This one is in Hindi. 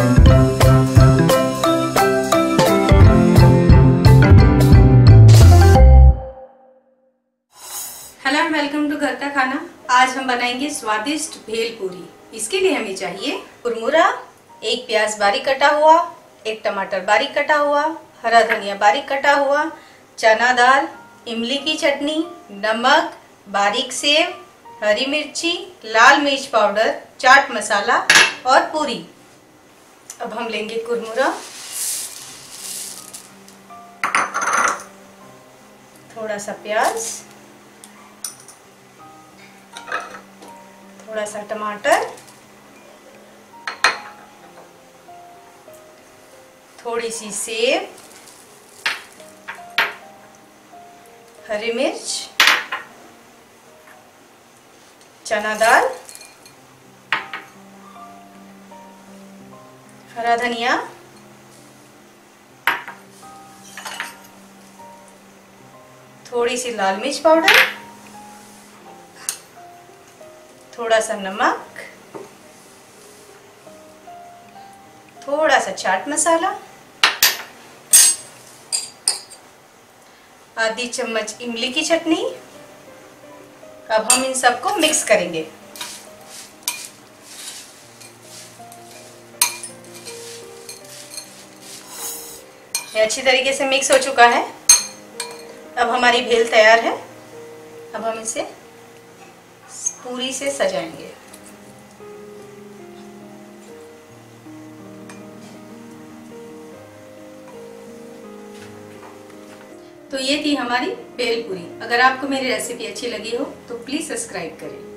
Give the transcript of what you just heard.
हेलो एंड वेलकम टू घर का खाना। आज हम बनाएंगे स्वादिष्ट भेलपूरी। इसके लिए हमें चाहिए कुरमुरा, एक प्याज बारीक कटा हुआ, एक टमाटर बारीक कटा हुआ, हरा धनिया बारीक कटा हुआ, चना दाल, इमली की चटनी, नमक, बारीक सेव, हरी मिर्ची, लाल मिर्च पाउडर, चाट मसाला और पूरी। अब हम लेंगे कुरमुरा, थोड़ा सा प्याज, थोड़ा सा टमाटर, थोड़ी सी सेव, हरी मिर्च, चना दाल, हरा धनिया, थोड़ी सी लाल मिर्च पाउडर, थोड़ा सा नमक, थोड़ा सा चाट मसाला, आधी चम्मच इमली की चटनी। अब हम इन सबको मिक्स करेंगे। ये अच्छी तरीके से मिक्स हो चुका है। अब हमारी भेल तैयार है। अब हम इसे पूरी से सजाएंगे। तो ये थी हमारी भेलपूरी। अगर आपको मेरी रेसिपी अच्छी लगी हो तो प्लीज़ सब्सक्राइब करें।